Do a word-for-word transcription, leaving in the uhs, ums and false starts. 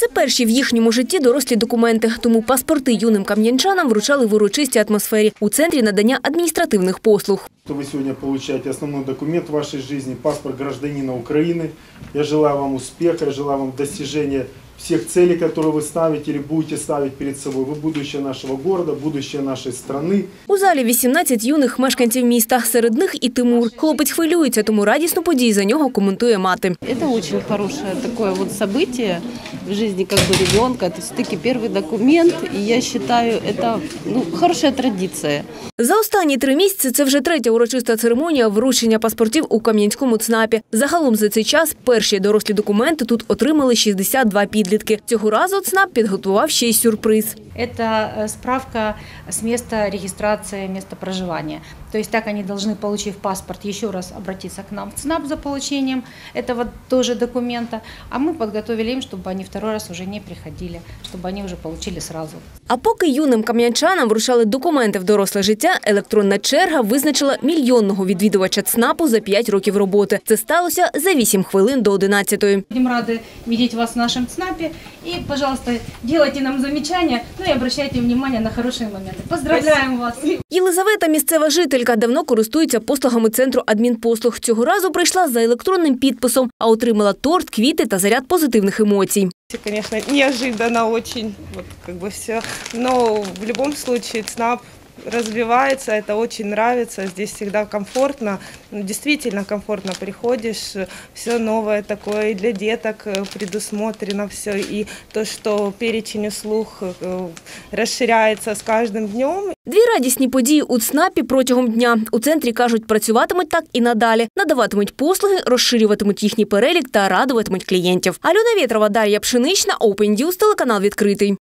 Це перші в їхньому житті дорослі документи, тому паспорти юним кам'янчанам вручали в урочистій атмосфері у Центрі надання адміністративних послуг. Ви сьогодні отримуєте основний документ в вашій житті – паспорт громадянина України. Я желаю вам успіху, я желаю вам досягнення всех целей, которые вы ставите или будете ставить перед собой. Вы будущее нашего города, будущее нашей страны. У залі вісімнадцять юних мешканців міста. Серед них і Тимур. Хлопець хвилюється, тому радісну подію за нього коментує мати. Це дуже хороше таке вот событие в житті как бы ребенка. Это все-таки перший документ, і я вважаю, це ну, хороша традиція. За останні три місяці це вже третя урочиста церемонія вручення паспортів у Кам'янському ЦНАПі. Загалом за цей час перші дорослі документи тут отримали шістдесят два підлітки. Цього разу ЦНАП підготував ще й сюрприз. Это справка с места регистрации, места проживания. То есть так они должны, получив паспорт, еще раз обратиться к нам в ЦНАП за получением этого тоже документа. А мы подготовили им, чтобы они второй раз уже не приходили, чтобы они уже получили сразу. А поки юним кам'янчанам вручали документи в доросле життя, електронна черга визначила мільйонного відвідувача ЦНАПу за п'ять років роботи. Це сталося за вісім хвилин до одинадцятої. Будем рады видеть вас в нашем ЦНАПе. И, пожалуйста, делайте нам замечания, ну и обращайте внимание на хорошие моменты. Поздравляем вас! Єлизавета – місцева жителька, давно користується послугами Центру адмінпослуг. Цього разу прийшла за електронним підписом, а отримала торт, квіти та заряд позитивних емоцій. Конечно, неожиданно очень, вот как бы все, но в любом случае ЦНАП развивается, это очень нравится, здесь всегда комфортно, действительно комфортно приходишь, все новое такое, и для деток предусмотрено все, и то, что перечень услуг расширяется с каждым днем. Дві радісні події у ЦНАПі протягом дня. У центрі, кажуть, працюватимуть так і надалі. Надаватимуть послуги, розширюватимуть їхній перелік та радуватимуть клієнтів. Альона Вєтрова, Дар'я Пшенична, Open News, телеканал відкритий.